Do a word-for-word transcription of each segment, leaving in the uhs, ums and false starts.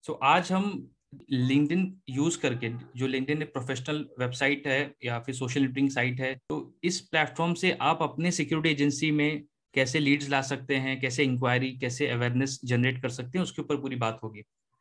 सो so, आज हम LinkedIn use करके, जो लिंक्डइन एक प्रोफेशनल वेबसाइट है या फिर सोशल नेटवर्किंग साइट है, तो इस प्लेटफॉर्म से आप अपने सिक्योरिटी एजेंसी में कैसे लीड्स ला सकते हैं, कैसे इंक्वायरी, कैसे अवेयरनेस जनरेट कर सकते हैं, उसके ऊपर पूरी बात होगी।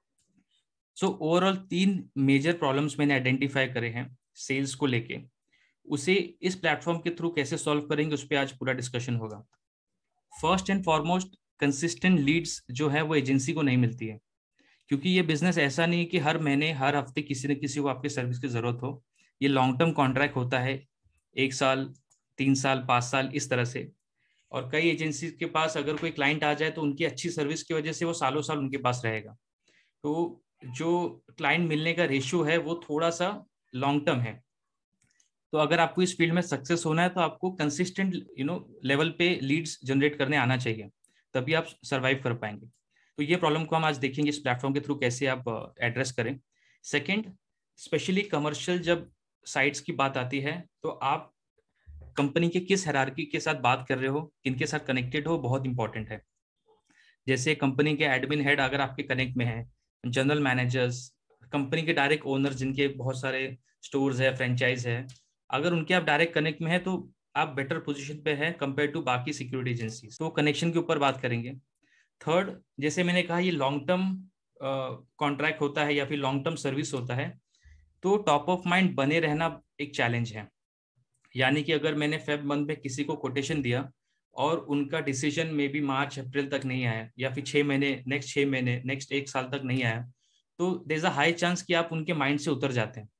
सो ओवरऑल तीन मेजर प्रॉब्लम्स मैंने आइडेंटिफाई करे हैं सेल्स को लेके, उसे इस प्लेटफॉर्म के थ्रू कैसे सॉल्व करेंगे उस पर आज पूरा डिस्कशन होगा। First and foremost, consistent leads जो है वो एजेंसी को नहीं मिलती है, क्योंकि ये बिजनेस ऐसा नहीं है कि हर महीने हर हफ्ते किसी न किसी को आपकी सर्विस की जरूरत हो। ये लॉन्ग टर्म कॉन्ट्रैक्ट होता है, एक साल, तीन साल, पाँच साल, इस तरह से। और कई एजेंसी के पास अगर कोई क्लाइंट आ जाए तो उनकी अच्छी सर्विस की वजह से वो सालों साल उनके पास रहेगा। तो जो क्लाइंट मिलने का रेशियो है वो थोड़ा सा लॉन्ग टर्म है। तो अगर आपको इस फील्ड में सक्सेस होना है तो आपको कंसिस्टेंट यू नो लेवल पे लीड्स जनरेट करने आना चाहिए, तभी आप सरवाइव कर पाएंगे। तो ये प्रॉब्लम को हम आज देखेंगे इस प्लेटफॉर्म के थ्रू कैसे आप एड्रेस करें। सेकंड, स्पेशली कमर्शियल जब साइट्स की बात आती है तो आप कंपनी के किस हायरार्की के साथ बात कर रहे हो, किनके साथ कनेक्टेड हो, बहुत इंपॉर्टेंट है। जैसे कंपनी के एडमिन हेड अगर आपके कनेक्ट में है, जनरल मैनेजर्स, कंपनी के डायरेक्ट ओनर जिनके बहुत सारे स्टोर्स है, फ्रेंचाइज है, अगर उनके आप डायरेक्ट कनेक्ट में है तो आप बेटर पोजीशन पे है कंपेयर टू बाकी सिक्योरिटी एजेंसी। तो कनेक्शन के ऊपर बात करेंगे। थर्ड, जैसे मैंने कहा ये लॉन्ग टर्म कॉन्ट्रैक्ट होता है या फिर लॉन्ग टर्म सर्विस होता है, तो टॉप ऑफ माइंड बने रहना एक चैलेंज है। यानी कि अगर मैंने फेब मंथ में किसी को कोटेशन दिया और उनका डिसीजन मे बी मार्च अप्रैल तक नहीं आया, या फिर छः महीने नेक्स्ट छः महीने नेक्स्ट एक साल तक नहीं आया, तो there is a high chance कि आप उनके माइंड से उतर जाते हैं।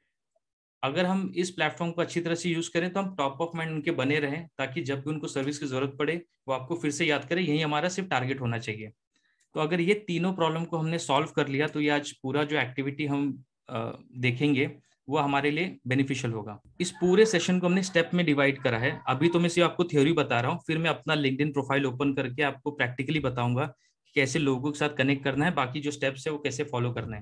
अगर हम इस प्लेटफॉर्म को अच्छी तरह से यूज करें तो हम टॉप ऑफ माइंड उनके बने रहें, ताकि जब भी उनको सर्विस की जरूरत पड़े वो आपको फिर से याद करें। यही हमारा सिर्फ टारगेट होना चाहिए। तो अगर ये तीनों प्रॉब्लम को हमने सॉल्व कर लिया तो ये आज पूरा जो एक्टिविटी हम आ, देखेंगे वो हमारे लिए बेनिफिशियल होगा। इस पूरे सेशन को हमने स्टेप में डिवाइड करा है। अभी तो मैं सिर्फ आपको थ्योरी बता रहा हूँ, फिर मैं अपना लिंक्डइन प्रोफाइल ओपन करके आपको प्रैक्टिकली बताऊंगा कि कैसे लोगों के साथ कनेक्ट करना है, बाकी जो स्टेप्स है वो कैसे फॉलो करना है।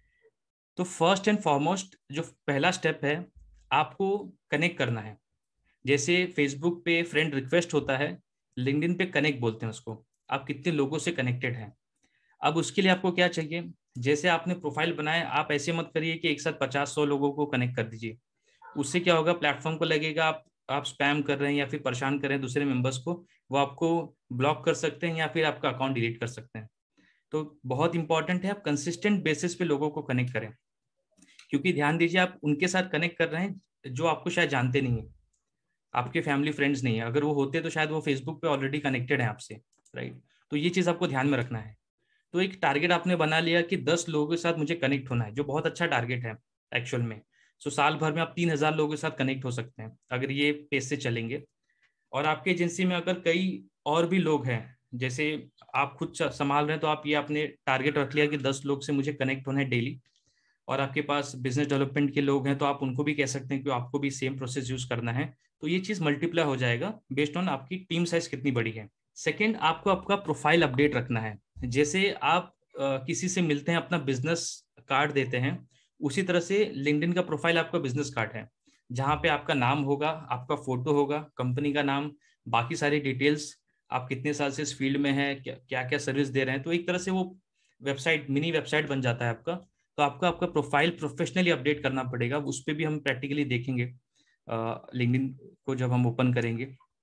तो फर्स्ट एंड फॉरमोस्ट जो पहला स्टेप है, आपको कनेक्ट करना है। जैसे फेसबुक पे फ्रेंड रिक्वेस्ट होता है, लिंक्डइन पे कनेक्ट बोलते हैं उसको। आप कितने लोगों से कनेक्टेड हैं। अब उसके लिए आपको क्या चाहिए, जैसे आपने प्रोफाइल बनाया, आप ऐसे मत करिए कि एक साथ पचास सौ लोगों को कनेक्ट कर दीजिए। उससे क्या होगा, प्लेटफॉर्म को लगेगा आप आप स्पैम कर रहे हैं या फिर परेशान कर रहे हैं दूसरे मेंबर्स को, वो आपको ब्लॉक कर सकते हैं या फिर आपका अकाउंट डिलीट कर सकते हैं। तो बहुत इंपॉर्टेंट है आप कंसिस्टेंट बेसिस पे लोगों को कनेक्ट करें, क्योंकि ध्यान दीजिए आप उनके साथ कनेक्ट कर रहे हैं जो आपको शायद जानते नहीं है, आपके फैमिली फ्रेंड्स नहीं है। अगर वो होते तो शायद वो फेसबुक पे ऑलरेडी कनेक्टेड है आपसे, राइट। तो ये चीज़ आपको ध्यान में रखना है। तो एक टारगेट आपने बना लिया कि दस लोगों के साथ मुझे कनेक्ट होना है, जो बहुत अच्छा टारगेट है एक्चुअल में। सो साल भर में आप तीन हजार लोगों के साथ कनेक्ट हो सकते हैं अगर ये पेस से चलेंगे। और आपके एजेंसी में अगर कई और भी लोग हैं, जैसे आप खुद संभाल रहे हैं, तो आप ये आपने टारगेट रख लिया कि दस लोग से मुझे कनेक्ट होना है डेली, और आपके पास बिजनेस डेवलपमेंट के लोग हैं तो आप उनको भी कह सकते हैं कि आपको भी सेम प्रोसेस यूज करना है। तो ये चीज़ मल्टीप्लाई हो जाएगा बेस्ड ऑन आपकी टीम साइज कितनी बड़ी है। सेकेंड, आपको आपका प्रोफाइल अपडेट रखना है। जैसे आप आ, किसी से मिलते हैं, अपना बिजनेस कार्ड देते हैं, उसी तरह से लिंक्डइन का प्रोफाइल आपका बिजनेस कार्ड है, जहाँ पे आपका नाम होगा, आपका फोटो होगा, कंपनी का नाम, बाकी सारी डिटेल्स, आप कितने साल से इस फील्ड में हैं, क्या क्या सर्विस दे रहे हैं। तो एक तरह से वो वेबसाइट, मिनी वेबसाइट बन जाता है आपका। तो आपको आपका प्रोफाइल प्रोफेशनली अपडेट करना पड़ेगा, उस पर भी हम प्रैक्टिकली देखेंगे लिंक्डइन को जब हम ओपन करेंगे।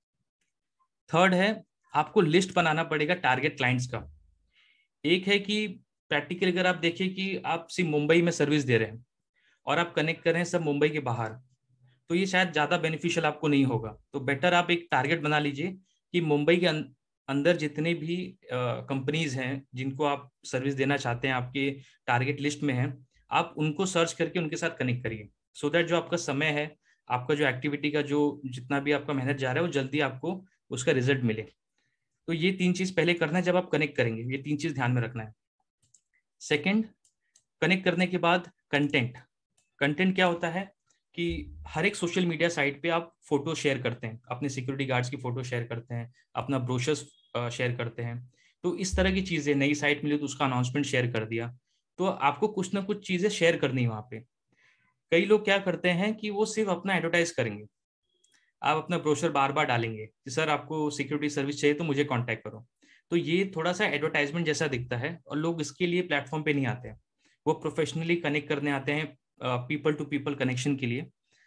थर्ड है, आपको लिस्ट बनाना पड़ेगा टारगेट क्लाइंट्स का। एक है कि प्रैक्टिकली अगर आप देखें कि आप सिर्फ मुंबई में सर्विस दे रहे हैं और आप कनेक्ट कर रहे हैं सब मुंबई के बाहर, तो ये शायद ज़्यादा बेनिफिशियल आपको नहीं होगा। तो बेटर आप एक टारगेट बना लीजिए कि मुंबई के अंदर जितने भी कंपनीज हैं जिनको आप सर्विस देना चाहते हैं, आपके टारगेट लिस्ट में हैं, आप उनको सर्च करके उनके साथ कनेक्ट करिए, सो दैट जो आपका समय है, आपका जो एक्टिविटी का जो जितना भी आपका मेहनत जा रहा है वो जल्दी आपको उसका रिजल्ट मिले। तो ये तीन चीज़ पहले करना है जब आप कनेक्ट करेंगे, ये तीन चीज़ ध्यान में रखना है। सेकेंड, कनेक्ट करने के बाद कंटेंट। कंटेंट क्या होता है कि हर एक सोशल मीडिया साइट पे आप फोटो शेयर करते हैं, अपने सिक्योरिटी गार्ड्स की फोटो शेयर करते हैं, अपना ब्रोशर्स शेयर करते हैं। तो इस तरह की चीज़ें, नई साइट मिली तो उसका अनाउंसमेंट शेयर कर दिया। तो आपको कुछ ना कुछ चीज़ें शेयर करनी है वहाँ पे। कई लोग क्या करते हैं कि वो सिर्फ अपना एडवर्टाइज करेंगे, आप अपना ब्रोशर बार बार डालेंगे कि सर आपको सिक्योरिटी सर्विस चाहिए तो मुझे कांटेक्ट करो। तो ये थोड़ा सा एडवर्टाइजमेंट जैसा दिखता है और लोग इसके लिए प्लेटफॉर्म पे नहीं आते हैं, वो प्रोफेशनली कनेक्ट करने आते हैं, पीपल टू पीपल कनेक्शन के लिए।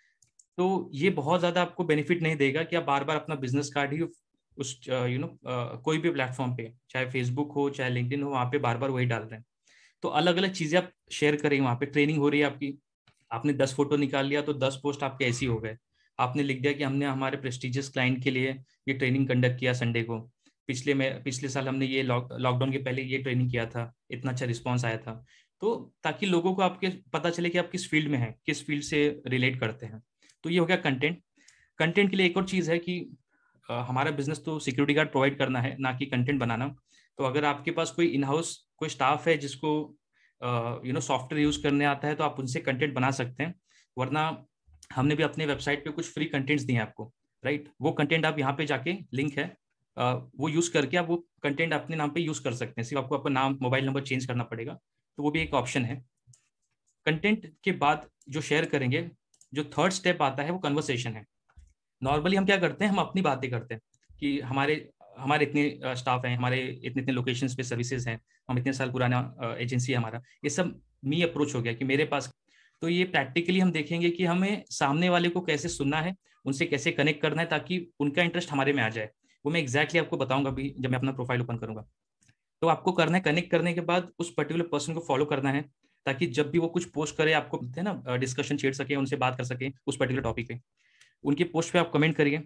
तो ये बहुत ज्यादा आपको बेनिफिट नहीं देगा कि आप बार बार अपना बिजनेस कार्ड ही उस यू नो कोई भी प्लेटफॉर्म पे, चाहे फेसबुक हो चाहे लिंक्डइन हो, वहाँ पे बार बार वही डाल रहे हैं। तो अलग अलग चीजें आप शेयर करेंगे, वहाँ पे ट्रेनिंग हो रही है आपकी, आपने दस फोटो निकाल लिया तो दस पोस्ट आपके ऐसी हो गए। आपने लिख दिया कि हमने हमारे प्रेस्टिजियस क्लाइंट के लिए ये ट्रेनिंग कंडक्ट किया संडे को, पिछले में पिछले साल हमने ये लॉकडाउन के पहले ये ट्रेनिंग किया था, इतना अच्छा रिस्पॉन्स आया था। तो ताकि लोगों को आपके पता चले कि आप किस फील्ड में हैं, किस फील्ड से रिलेट करते हैं। तो ये हो गया कंटेंट। कंटेंट के लिए एक और चीज़ है कि uh, हमारा बिजनेस तो सिक्योरिटी गार्ड प्रोवाइड करना है, ना कि कंटेंट बनाना। तो अगर आपके पास कोई इन हाउस कोई स्टाफ है जिसको यू नो सॉफ्टवेयर यूज करने आता है, तो आप उनसे कंटेंट बना सकते हैं। वरना हमने भी अपने वेबसाइट पे कुछ फ्री कंटेंट्स दिए हैं आपको, राइट। वो कंटेंट आप यहाँ पे जाके लिंक है, uh, वो यूज करके आप वो कंटेंट अपने नाम पे यूज कर सकते हैं। सिर्फ आपको अपना नाम मोबाइल नंबर चेंज करना पड़ेगा, तो वो भी एक ऑप्शन है। कंटेंट के बाद जो शेयर करेंगे, जो थर्ड स्टेप आता है वो कन्वर्सेशन है। नॉर्मली हम क्या करते हैं, हम अपनी बातें करते हैं कि हमारे हमारे इतने स्टाफ हैं, हमारे इतने इतने लोकेशंस पे सर्विसेज हैं, हम इतने साल पुराना एजेंसी है हमारा, ये सब मी अप्रोच हो गया कि मेरे पास। तो ये प्रैक्टिकली हम देखेंगे कि हमें सामने वाले को कैसे सुनना है, उनसे कैसे कनेक्ट करना है ताकि उनका इंटरेस्ट हमारे में आ जाए। वो मैं एक्जैक्टली आपको बताऊंगा अभी जब मैं अपना प्रोफाइल ओपन करूंगा। तो आपको करना है, कनेक्ट करने के बाद उस पर्टिकुलर पर्सन को फॉलो करना है, ताकि जब भी वो कुछ पोस्ट करे आपको है ना डिस्कशन छेड़ सके, उनसे बात कर सके उस पर्टिकुलर टॉपिक पे। उनकी पोस्ट पे आप कमेंट करिए।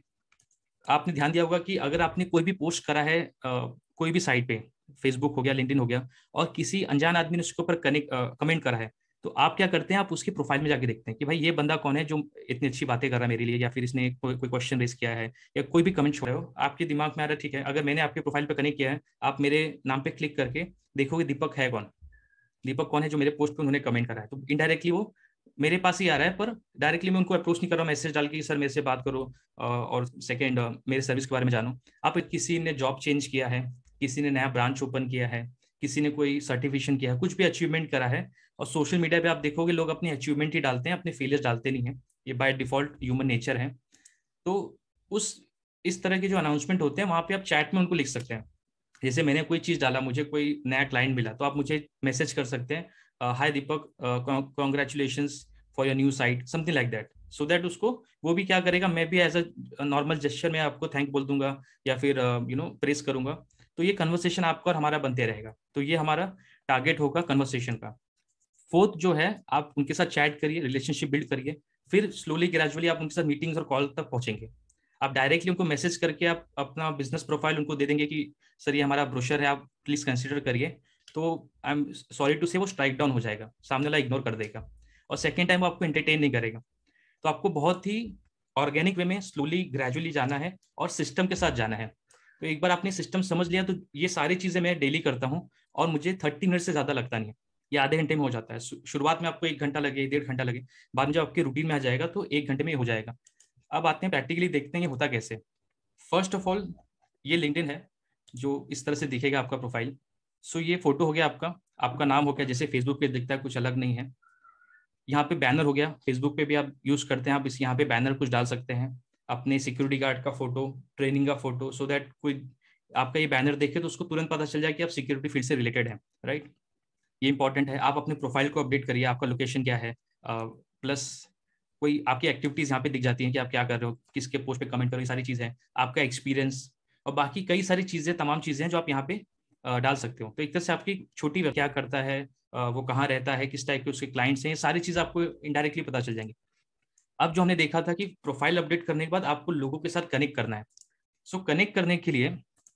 आपने ध्यान दिया होगा कि अगर आपने कोई भी पोस्ट करा है आ, कोई भी साइट पे, फेसबुक हो गया लिंक्डइन हो गया, और किसी अनजान आदमी ने उसके ऊपर कनेक्ट कमेंट करा है, तो आप क्या करते हैं, आप उसकी प्रोफाइल में जाके देखते हैं कि भाई ये बंदा कौन है जो इतनी अच्छी बातें कर रहा है मेरे लिए, या फिर इसने कोई कोई क्वेश्चन रेस किया है या कोई भी कमेंट छोड़ा हो। आपके दिमाग में आ रहा है ठीक है, अगर मैंने आपके प्रोफाइल पर कनेक्ट किया है, आप मेरे नाम पे क्लिक करके देखोगे दीपक है कौन, दीपक कौन है जो मेरे पोस्ट पे उन्होंने कमेंट करा है। तो इनडायरेक्टली वो मेरे पास ही आ रहा है, पर डायरेक्टली मैं उनको अप्रोच नहीं कर रहा हूँ मैसेज डाल के सर मेरे से बात करो और सेकंड मेरे सर्विस के बारे में जानो। आप किसी ने जॉब चेंज किया है, किसी ने नया ब्रांच ओपन किया है, किसी ने कोई सर्टिफिकेशन किया है, कुछ भी अचीवमेंट करा है, और सोशल मीडिया पे आप देखोगे लोग अपनी अचीवमेंट ही डालते हैं, अपने फेलियर डालते नहीं है, ये बाय डिफॉल्ट ह्यूमन नेचर है। तो उस इस तरह के जो अनाउंसमेंट होते हैं वहां पे आप चैट में उनको लिख सकते हैं। जैसे मैंने कोई चीज डाला, मुझे कोई नया क्लाइंट मिला, तो आप मुझे मैसेज कर सकते हैं, hi Deepak, congratulations for your new site, something like that. So that उसको वो भी क्या करेगा, मैं भी एज अ नॉर्मल जेस्चर में आपको थैंक बोल दूंगा या फिर यू नो प्रेस करूंगा। तो ये कन्वर्सेशन आपका और हमारा बनते रहेगा। तो ये हमारा टारगेट होगा कन्वर्सेशन का। फोर्थ जो है, आप उनके साथ चैट करिए, रिलेशनशिप बिल्ड करिए, फिर स्लोली ग्रेजुअली आप उनके साथ मीटिंग्स और कॉल तक पहुंचेंगे। आप डायरेक्टली उनको मैसेज करके आप अपना बिजनेस प्रोफाइल उनको दे देंगे कि सर ये हमारा ब्रोशर है, आप प्लीज कंसिडर करिए, तो आई एम सॉरी टू से वो स्ट्राइक डाउन हो जाएगा, सामने वाला इग्नोर कर देगा, और सेकेंड टाइम वो आपको एंटरटेन नहीं करेगा। तो आपको बहुत ही ऑर्गेनिक वे में स्लोली ग्रेजुअली जाना है और सिस्टम के साथ जाना है। तो एक बार आपने सिस्टम समझ लिया, तो ये सारी चीजें मैं डेली करता हूँ, और मुझे थर्टी मिनट से ज्यादा लगता नहीं है, ये आधे घंटे में हो जाता है। शुरुआत में आपको एक घंटा लगे, डेढ़ घंटा लगे, बाद में जब आपके रूटीन में आ जाएगा तो एक घंटे में हो जाएगा। अब आते हैं प्रैक्टिकली, देखते हैं ये होता कैसे। फर्स्ट ऑफ ऑल ये लिंक्डइन है, जो इस तरह से दिखेगा आपका प्रोफाइल। सो ये फोटो हो गया आपका, आपका नाम हो गया, जैसे फेसबुक पे दिखता है, कुछ अलग नहीं है। यहाँ पे बैनर हो गया, फेसबुक पे भी आप यूज करते हैं, आप इस यहाँ पे बैनर कुछ डाल सकते हैं, अपने सिक्योरिटी गार्ड का फोटो, ट्रेनिंग का फोटो, सो दैट कोई आपका ये बैनर देखे तो उसको तुरंत पता चल जाए कि आप सिक्योरिटी फील्ड से रिलेटेड हैं, राइट। ये इंपॉर्टेंट है। आप अपने प्रोफाइल को अपडेट करिए, आपका लोकेशन क्या है, प्लस कोई आपकी एक्टिविटीज यहाँ पे दिख जाती हैं कि आप क्या कर रहे हो, किसके पोस्ट पे कमेंट कर रहे हो, सारी चीजें, आपका एक्सपीरियंस और बाकी कई सारी चीजें, तमाम चीजें हैं जो आप यहाँ पे डाल सकते हो। तो एक तरह से आपकी छोटी क्या करता है, वो कहाँ रहता है, किस टाइप के उसके क्लाइंट्स हैं, ये सारी चीज़ आपको इनडायरेक्टली पता चल जाएंगी। अब जो हमने देखा था कि प्रोफाइल अपडेट करने के बाद आपको लोगों के साथ कनेक्ट करना है। सो so, कनेक्ट करने के लिए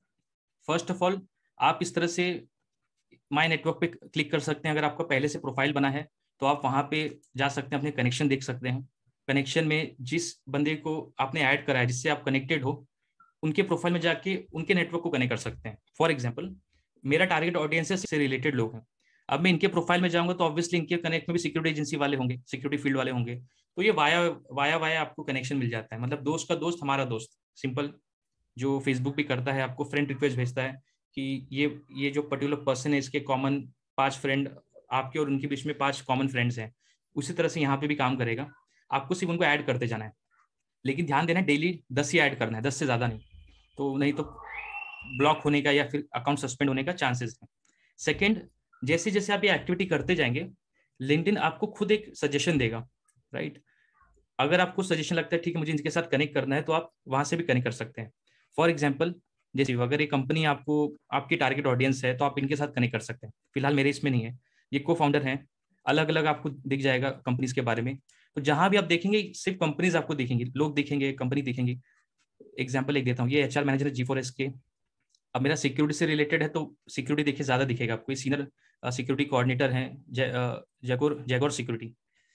फर्स्ट ऑफ ऑल आप इस तरह से माय नेटवर्क पे क्लिक कर सकते हैं। अगर आपका पहले से प्रोफाइल बना है तो आप वहाँ पे जा सकते हैं, अपने कनेक्शन देख सकते हैं। कनेक्शन में जिस बंदे को आपने ऐड करा है, जिससे आप कनेक्टेड हो, उनके प्रोफाइल में जाके उनके नेटवर्क को कनेक्ट कर सकते हैं। फॉर एग्जाम्पल, मेरा टारगेट ऑडियंस से रिलेटेड लोग हैं, अब मैं इनके प्रोफाइल में जाऊंगा तो ऑब्वियसली इनके कनेक्ट में भी सिक्योरिटी एजेंसी वाले होंगे, सिक्योरिटी फील्ड वाले होंगे, तो ये वाया वाया वाया आपको कनेक्शन मिल जाता है। मतलब दोस्त का दोस्त हमारा दोस्त, सिंपल। जो फेसबुक भी करता है, आपको फ्रेंड रिक्वेस्ट भेजता है कि ये ये जो पर्टिकुलर पर्सन है, इसके कॉमन पांच फ्रेंड, आपके और उनके बीच में पांच कॉमन फ्रेंड्स हैं, उसी तरह से यहाँ पे भी काम करेगा। आपको सिर्फ उनको ऐड करते जाना है, लेकिन ध्यान देना डेली दस ही ऐड करना है, दस से ज्यादा नहीं, तो नहीं तो ब्लॉक होने का या फिर अकाउंट सस्पेंड होने का चांसेस है। सेकंड, जैसे जैसे आप ये एक्टिविटी करते जाएंगे, लिंक्डइन आपको खुद एक सजेशन देगा, राइट। अगर आपको सजेशन लगता है ठीक है मुझे इनके साथ कनेक्ट करना है, तो आप वहां से भी कनेक्ट कर सकते हैं। फॉर एग्जाम्पल, जैसे अगर ये कंपनी आपको, आपकी टारगेट ऑडियंस है, तो आप इनके साथ कनेक्ट कर सकते हैं। फिलहाल मेरे इसमें नहीं है, ये को फाउंडर हैं, अलग अलग आपको दिख जाएगा कंपनीज के बारे में। तो जहां भी आप देखेंगे सिर्फ कंपनीज आपको दिखेंगी, लोग दिखेंगे, कंपनी दिखेंगी। एग्जाम्पल एक देता हूँ, ये एच आर मैनेजर है जी फोर एस के। अब मेरा सिक्योरिटी से रिलेटेड है, तो सिक्योरिटी देखिए ज्यादा दिखेगा आपको। सीनियर सिक्योरिटी कोऑर्डिनेटर हैं जयगौर जयगौर सिक्योरिटी।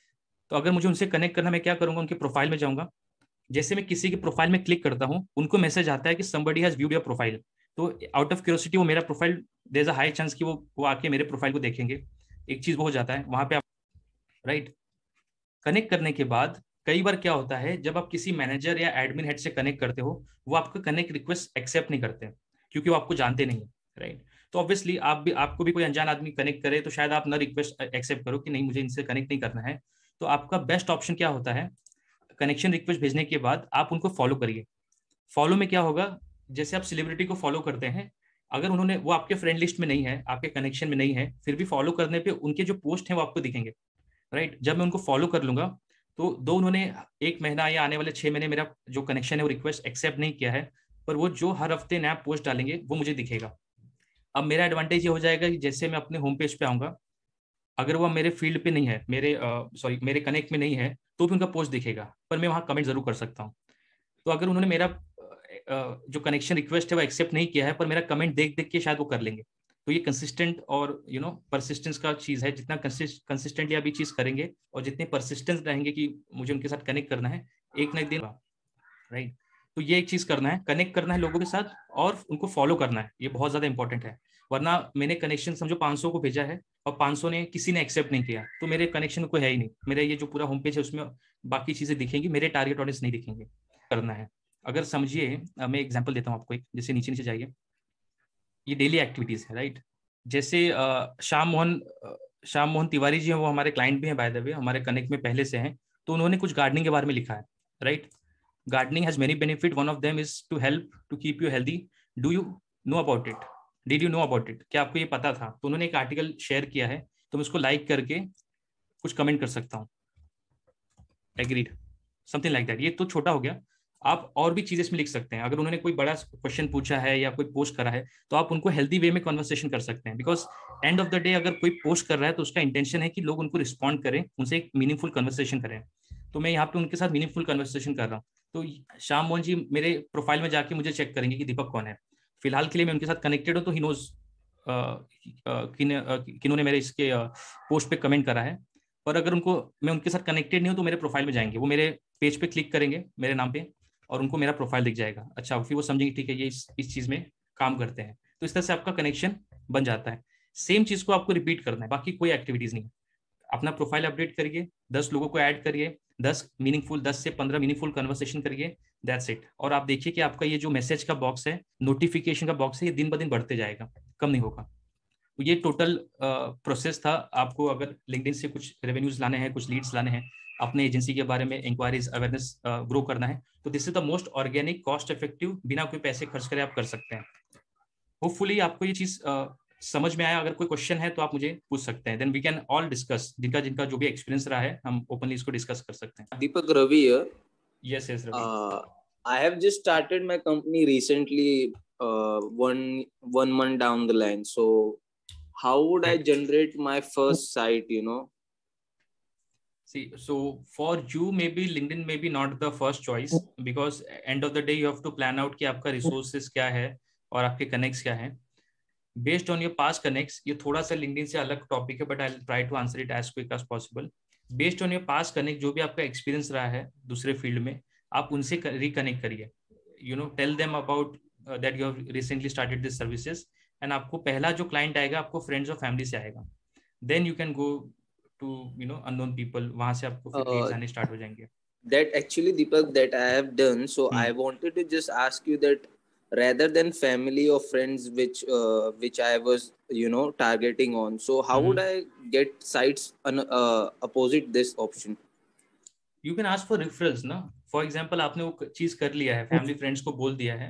तो अगर मुझे उनसे कनेक्ट करना, मैं क्या करूंगा, उनके प्रोफाइल में जाऊंगा। जैसे मैं किसी के प्रोफाइल में क्लिक करता हूँ, उनको मैसेज आता है कि somebody has viewed your profile. तो आउट ऑफ क्यूरियोसिटी वो मेरा profile, there is a high chance कि वो वो आके मेरे प्रोफाइल को देखेंगे। एक चीज वो हो जाता है वहां पे आप, राइट। कनेक्ट करने के बाद कई बार क्या होता है, जब आप किसी मैनेजर या एडमिन हेड से कनेक्ट करते हो, वो आपका कनेक्ट रिक्वेस्ट एक्सेप्ट नहीं करते, क्योंकि वो आपको जानते नहीं, राइट। तो ऑब्वियसली आप भी, आपको भी कोई अनजान आदमी कनेक्ट करे, तो शायद आप ना रिक्वेस्ट एक्सेप्ट करो कि नहीं मुझे इनसे कनेक्ट नहीं करना है। तो आपका बेस्ट ऑप्शन क्या होता है, कनेक्शन रिक्वेस्ट भेजने के बाद आप उनको फॉलो करिए। फॉलो में क्या होगा, जैसे आप सेलिब्रिटी को फॉलो करते हैं, अगर उन्होंने, वो आपके फ्रेंड लिस्ट में नहीं है, आपके कनेक्शन में नहीं है, फिर भी फॉलो करने पे उनके जो पोस्ट हैं वो आपको दिखेंगे, राइट। जब मैं उनको फॉलो कर लूंगा, तो दो उन्होंने एक महीना या आने वाले छह महीने मेरा जो कनेक्शन है वो रिक्वेस्ट एक्सेप्ट नहीं किया है, पर वो जो हर हफ्ते नया पोस्ट डालेंगे वो मुझे दिखेगा। अब मेरा एडवांटेज ये हो जाएगा कि जैसे मैं अपने होम पेज पे आऊंगा, अगर वो मेरे फील्ड पे नहीं है, मेरे सॉरी uh, मेरे कनेक्ट में नहीं है, तो भी उनका पोस्ट दिखेगा, पर मैं वहां कमेंट जरूर कर सकता हूँ। तो अगर उन्होंने मेरा uh, जो कनेक्शन रिक्वेस्ट है वो एक्सेप्ट नहीं किया है, पर मेरा कमेंट देख देख के शायद वो कर लेंगे। तो ये कंसिस्टेंट और यू नो परसिस्टेंस का चीज है। जितना कंसिस्टेंटली आप ये चीज करेंगे और जितने परसिस्टेंस रहेंगे कि मुझे उनके साथ कनेक्ट करना है, एक ना एक दिन, राइट। तो ये एक चीज करना है, कनेक्ट करना है लोगों के साथ और उनको फॉलो करना है, ये बहुत ज्यादा इंपॉर्टेंट है। वरना मैंने कनेक्शन समझो पाँच सौ को भेजा है और पाँच सौ ने किसी ने एक्सेप्ट नहीं किया, तो मेरे कनेक्शन कोई है ही नहीं। मेरे ये जो पूरा होम पेज है उसमें बाकी चीजें दिखेंगी, मेरे टारगेट ऑडियंस नहीं दिखेंगे। करना है, अगर समझिए, मैं एग्जाम्पल देता हूँ आपको एक, जैसे नीचे नीचे जाइए, ये डेली एक्टिविटीज है, राइट। जैसे श्याम मोहन श्याम मोहन तिवारी जी हैं, वो हमारे क्लाइंट भी हैं बाय द वे, हमारे कनेक्ट में पहले से हैं। तो उन्होंने कुछ गार्डनिंग के बारे में लिखा है, right. Gardening has many benefit, one of them is to help to keep you healthy. Do you know about it? Did you know about it? क्या आपको ये पता था? तो उन्होंने एक आर्टिकल शेयर किया है, तो मैं उसको लाइक करके कुछ कमेंट कर सकता हूँ, एग्रीड, समथिंग लाइक दैट। ये तो छोटा हो गया, आप और भी चीजें इसमें लिख सकते हैं। अगर उन्होंने कोई बड़ा क्वेश्चन पूछा है या कोई पोस्ट करा है, तो आप उनको हेल्दी वे में कन्वर्सेशन कर सकते हैं। Because end of the day अगर कोई पोस्ट कर रहा है, तो उसका इंटेंशन है कि लोग उनको रिस्पॉन्ड करें, उनसे एक मीनिंगफुल कन्वर्सेशन करें। तो मैं यहाँ पे उनके साथ मीनिंगफुल कन्वर्सेशन कर रहा हूँ। तो श्याम मोहन जी मेरे प्रोफाइल में जाके मुझे चेक करेंगे कि दीपक कौन है। फिलहाल के लिए मैं उनके साथ कनेक्टेड हूँ, तो ही नोज किन्होंने मेरे इसके पोस्ट पे कमेंट करा है। पर अगर उनको, मैं उनके साथ कनेक्टेड नहीं हूँ, तो मेरे प्रोफाइल में जाएंगे, वो मेरे पेज पे क्लिक करेंगे मेरे नाम पे, और उनको मेरा प्रोफाइल दिख जाएगा। अच्छा, फिर वो समझेंगे ठीक है ये इस, इस चीज में काम करते हैं। तो इस तरह से आपका कनेक्शन बन जाता है। सेम चीज को आपको रिपीट करना है, बाकी कोई एक्टिविटीज नहीं। अपना प्रोफाइल अपडेट करिए, दस लोगों को ऐड करिए, दस मीनिंगफुल दस से पंद्रह मीनिंगफुल कन्वर्सेशन करिए, दैट्स इट। और आप देखिए कि आपका ये जो मैसेज का बॉक्स है, नोटिफिकेशन का बॉक्स है, ये दिन ब दिन बढ़ते जाएगा, कम नहीं होगा। तो ये टोटल प्रोसेस uh, था। आपको अगर लिंक्डइन से कुछ रेवेन्यूज लाने हैं, कुछ लीड्स लाने हैं, अपने एजेंसी के बारे में इंक्वायरीज अवेयरनेस ग्रो करना है, तो this is the most organic, cost effective, बिना कोई पैसे खर्च करे आप कर सकते हैं। होपफुली आपको ये चीज uh, समझ में आया। अगर कोई क्वेश्चन है तो आप मुझे पूछ सकते हैं, then we can all discuss. जिनका जिनका जो भी एक्सपीरियंस रहा है, हम ओपनली इसको डिस्कस कर सकते हैं। Deepak Ravi here. Yes, yes, Ravi. Uh, I have just started my company recently, uh, one one month down the line. So, how would I generate my first site? You know. See, so for you, maybe LinkedIn may be not the first choice, because end of the day you have to plan out कि आपका resources क्या है और आपके connects क्या हैं. Based on your past connects, ये थोड़ा सा LinkedIn से अलग टॉपिक है, but I'll try to answer it as quick as possible. Based on your past connect, जो भी आपका एक्सपीरियंस रहा है दूसरे फील्ड में, आप उनसे रिकनेक्ट करिए. You know, tell them about that you have recently started this services, and आपको पहला जो क्लाइंट आएगा आपको फ्रेंड्स और फैमिली से आएगा. Then you can go to you know unknown people, वहां से आपको फिर लीड्स आने स्टार्ट हो जाएंगे. That actually, Deepak, that I have done. So hmm. I wanted to just ask you that, rather than family or friends which uh, which I was you know targeting on, so how mm-hmm. would I get sites un, uh, opposite this option? You can ask for referrals ना. For example, आपने वो चीज कर लिया है, family friends को बोल दिया है,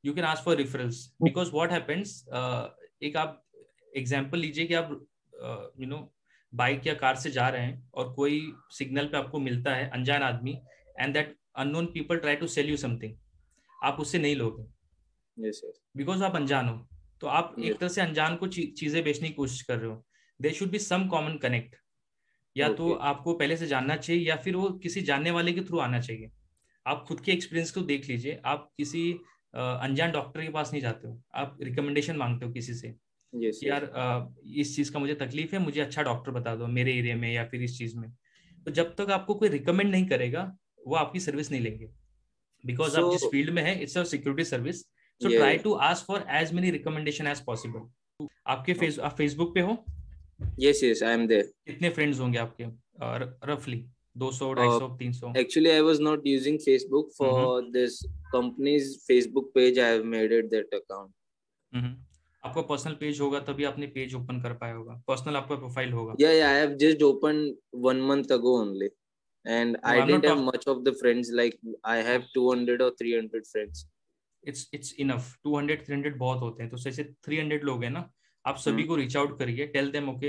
you can ask for referrals, because what happens, एक आप एग्जांपल लीजिए कि आप यू नो बाइक या कार से जा रहे हैं और कोई सिग्नल पे आपको मिलता है अनजान आदमी, and that unknown people try to sell you something, आप उससे नहीं लोगे, yes yes बिकॉज आप अनजान हो, तो आप yes एक तरह से अनजान को ची, चीजें बेचने की कोशिश कर रहे हो। There should be some common connect, या तो okay आपको पहले से जानना चाहिए या फिर वो किसी जानने वाले के थ्रू आना चाहिए। आप खुद के एक्सपीरियंस को देख लीजिए, आप किसी अ, अनजान डॉक्टर के पास नहीं जाते हो, आप रिकमेंडेशन मांगते हो किसी से yes कि yes यार अ, इस चीज का मुझे तकलीफ है, मुझे अच्छा डॉक्टर बता दो मेरे एरिया में या फिर इस चीज में। तो जब तक आपको कोई रिकमेंड नहीं करेगा वो आपकी सर्विस नहीं लेंगे, बिकॉज आप जिस so फील्ड में है it's a security service. So yeah try yeah to ask for as many recommendation as possible. आपके फेस आप फेसबुक पे हो? yes yes I am there. कितने फ्रेंड्स होंगे आपके? और रफली दो सौ, uh, ढाई सौ, तीन सौ? Actually I was not using Facebook for hmm this company's Facebook page. I have made it that account. हम्म आपका पर्सनल पेज होगा तभी आपने पेज ओपन कर पाया होगा, पर्सनल आपका प्रोफाइल होगा। Yeah yeah I have just opened one month ago only, and no I I am not didn't have टॉक, much of the friends. Like I have two hundred or three hundred friends. It's it's enough, two hundred three hundred बहुत होते हैं, तो जैसे three hundred लोग हैं ना, आप Hmm. सभी को रीच आउट करिए, टेल देम ओके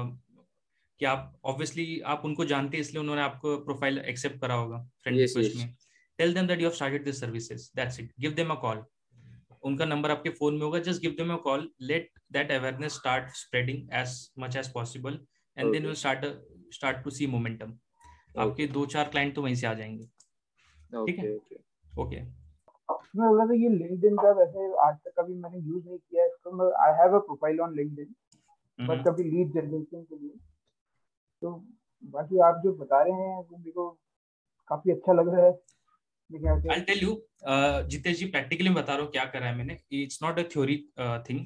कि आप ऑब्वियसली आप उनको जानते हैं इसलिए उन्होंने आपको प्रोफाइल एक्सेप्ट करा होगा फ्रेंड Yes रिक्वेस्ट yes में। Tell them that you have started this services, that's it, give them a call. उनका नंबर आपके फोन में होगा, just give them a call, let that awareness start spreading as much as possible, and then okay will start start to see momentum. आपके okay दो चार client तो वहीं से आ जाएंगे। ठीक है, okay okay ओके। मैं बोल रहा था ये लिंक्डइन का वैसे आज तक कभी मैंने यूज नहीं किया है इसको। I have a profile on LinkedIn but कभी लीड जनरेशन के लिए। तो बाकी आप जो बता रहे हैं वो मेरे को काफी अच्छा लग रहा है। I'll tell you, Jitesh ji practically बता रहा हूँ क्या करा है मैंने, it's not a theory thing.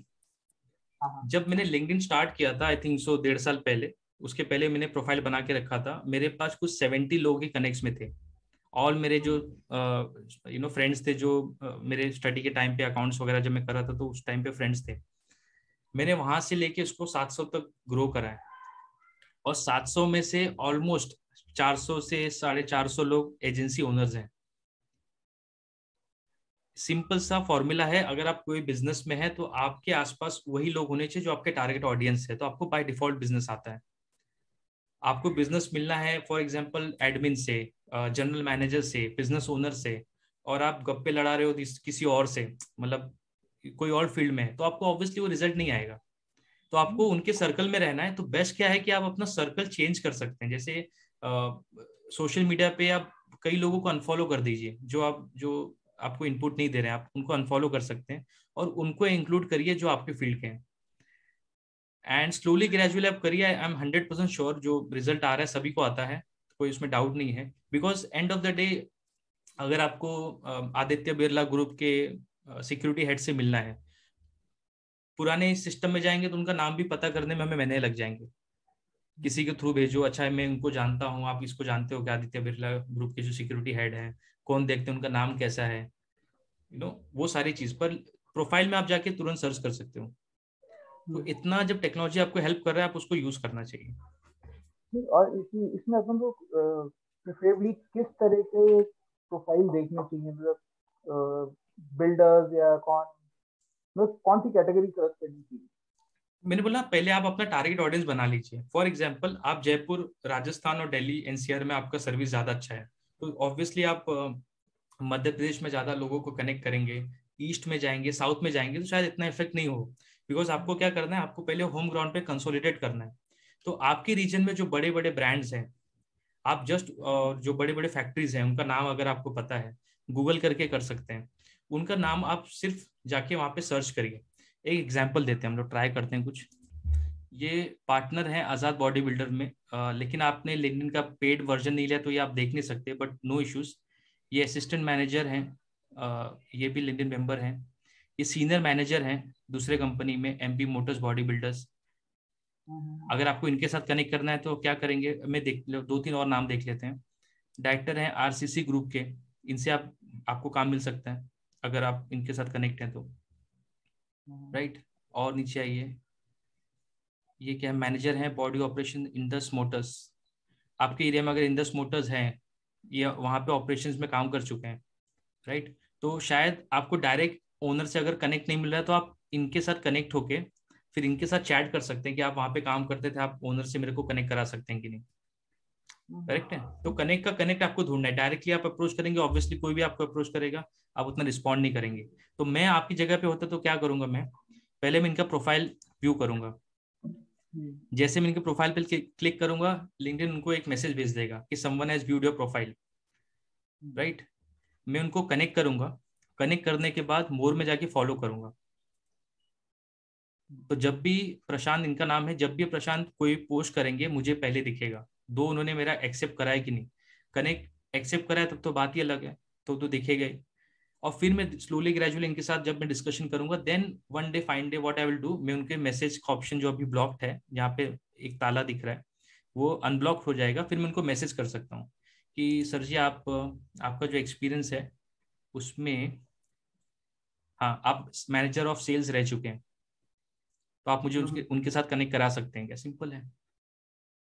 जब मैंने लिंक्डइन स्टार्ट किया था आई थिंक सो डेढ़ साल पहले, उसके पहले मैंने प्रोफाइल बना के रखा था, मेरे पास कुछ सेवेंटी लोग ही कनेक्ट्स में थे। ऑल मेरे जो यू नो फ्रेंड्स थे जो uh, मेरे स्टडी के टाइम पे अकाउंट्स वगैरह जब मैं कर रहा था तो उस टाइम पे फ्रेंड्स थे। मैंने वहां से लेके उसको सात सौ तक ग्रो करा है, और सात सौ में से ऑलमोस्ट चार सौ से साढ़े चार सौ लोग एजेंसी ओनर्स हैं। सिंपल सा फॉर्मूला है, अगर आप कोई बिजनेस में है तो आपके आसपास वही लोग होने चाहिए जो आपके टारगेट ऑडियंस है, तो आपको बाय डिफॉल्ट बिजनेस आता है। आपको बिजनेस मिलना है फॉर एग्जांपल एडमिन से, जनरल मैनेजर से, बिजनेस ओनर से, और आप गप्पे लड़ा रहे हो किसी और से, मतलब कोई और फील्ड में है, तो आपको ऑब्वियसली वो रिजल्ट नहीं आएगा। तो आपको उनके सर्कल में रहना है, तो बेस्ट क्या है कि आप अपना सर्कल चेंज कर सकते हैं। जैसे सोशल मीडिया पे आप कई लोगों को अनफॉलो कर दीजिए, जो आप जो आपको इनपुट नहीं दे रहे हैं, आप उनको अनफॉलो कर सकते हैं, और उनको इंक्लूड करिए जो आपके फील्ड के हैं, एंड स्लोली ग्रेजुअली आप करिए। I am hundred percent sure जो रिजल्ट आ रहा है सभी को आता है, कोई उसमें डाउट नहीं है। Because end of the day अगर आपको आदित्य बिरला ग्रुप के सिक्योरिटी हेड से मिलना है, पुराने सिस्टम में जाएंगे तो उनका नाम भी पता करने में हमें महीने लग जाएंगे। किसी के थ्रू भेजो, अच्छा है मैं उनको जानता हूँ, आप इसको जानते हो क्या, आदित्य बिरला ग्रुप के जो सिक्योरिटी हेड है, कौन देखते हैं, उनका नाम कैसा है, यू नो वो सारी चीज पर प्रोफाइल में आप जाके तुरंत सर्च कर सकते हो। तो इतना जब टेक्नोलॉजी आपको हेल्प कर रहा है आप उसको यूज करना चाहिए। और इसमें इसमें अपन को प्रेफरेबली किस तरह के प्रोफाइल देखने चाहिए, मतलब बिल्डर्स या कौन, मतलब कौन सी कैटेगरी सर्च करनी चाहिए? मैंने बोला पहले आप अपना टारगेट ऑडियंस बना लीजिए। फॉर एग्जांपल आप जयपुर, राजस्थान और दिल्ली एनसीआर में आपका सर्विस ज्यादा अच्छा है, तो ऑब्वियसली आप मध्य प्रदेश में ज्यादा लोगों को कनेक्ट करेंगे। ईस्ट में जाएंगे, साउथ में जाएंगे तो शायद इतना इफेक्ट नहीं हो, बिकॉज आपको क्या करना है, आपको पहले होम ग्राउंड पे कंसोलिडेट करना है। तो आपके रीजन में जो बड़े बड़े ब्रांड्स हैं, आप जस्ट जो बड़े बड़े फैक्ट्रीज हैं उनका नाम अगर आपको पता है, गूगल करके कर सकते हैं, उनका नाम आप सिर्फ जाके वहां पे सर्च करिए। एक एग्जांपल देते हैं, हम लोग ट्राई करते हैं कुछ। ये पार्टनर हैं आजाद बॉडी बिल्डर में, आ, लेकिन आपने लिंक्डइन का पेड वर्जन नहीं लिया तो ये आप देख नहीं सकते, बट नो इश्यूज। ये असिस्टेंट मैनेजर हैं, आ, ये भी लिंक्डइन मेंबर हैं। ये सीनियर मैनेजर हैं दूसरे कंपनी में, एमपी मोटर्स बॉडी बिल्डर्स। अगर आपको इनके साथ कनेक्ट करना है तो क्या करेंगे, मैं देख दो तीन और नाम देख लेते हैं। डायरेक्टर हैं आरसीसी ग्रुप के, इनसे आप आपको काम मिल सकता है अगर आप इनके साथ कनेक्ट हैं तो, राइट। और नीचे आइए, ये क्या है, मैनेजर हैं बॉडी ऑपरेशन इंडस मोटर्स। आपके एरिया में अगर इंडस मोटर्स हैं, ये वहाँ पे ऑपरेशंस में काम कर चुके हैं, राइट। तो शायद आपको डायरेक्ट ओनर से अगर कनेक्ट नहीं मिल रहा है तो आप इनके साथ कनेक्ट होके फिर इनके साथ चैट कर सकते हैं कि आप वहाँ पे काम करते थे, आप ओनर से मेरे को कनेक्ट करा सकते हैं कि नहीं। करेक्ट है। तो कनेक्ट का कनेक्ट आपको ढूंढना है। डायरेक्टली आप अप्रोच करेंगे, ऑब्वियसली कोई भी आपको अप्रोच करेगा, आप उतना रिस्पॉन्ड नहीं करेंगे। तो मैं आपकी जगह पे होता तो क्या करूंगा, मैं पहले मैं इनका प्रोफाइल व्यू करूंगा। जैसे मैं इनके प्रोफाइल पे क्लिक करूंगा, लिंक्डइन उनको एक मैसेज भेज देगा कि someone has viewed your profile, right. मैं उनको कनेक्ट करूंगा, कनेक्ट करने के बाद मोर में जाके फॉलो करूंगा। तो जब भी प्रशांत इनका नाम है, जब भी प्रशांत कोई पोस्ट करेंगे मुझे पहले दिखेगा, दो उन्होंने मेरा एक्सेप्ट करा है कि नहीं। कनेक्ट एक्सेप्ट करा है तब तो बात ही अलग है, तो तो दिखेगा ही। और फिर मैं स्लोली ग्रेजुअली इनके साथ जब मैं डिस्कशन करूंगा, then one day fine day what I will do, मैं उनके मैसेज का ऑप्शन जो अभी ब्लॉक्ड है, जहाँ पे एक ताला दिख रहा है, वो अनब्लॉक हो जाएगा। फिर मैं उनको मैसेज कर सकता हूँ कि सर जी आप आपका जो एक्सपीरियंस है उसमें, हाँ आप मैनेजर ऑफ सेल्स रह चुके हैं, तो आप मुझे उनके उनके साथ कनेक्ट करा सकते हैं क्या। सिंपल है।